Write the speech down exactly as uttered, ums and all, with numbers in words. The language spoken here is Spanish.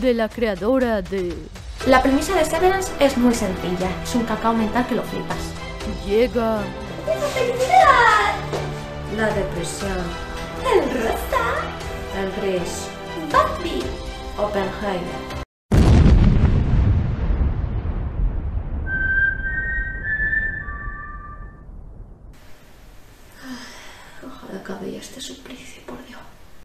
de la creadora de... La premisa de Severance es muy sencilla. Es un cacao mental que lo flipas. Llega... ¡La felicidad! La depresión. El rosa. El gris. Buffy. Oppenheimer. Ojalá acabe ya este suplicio, por Dios.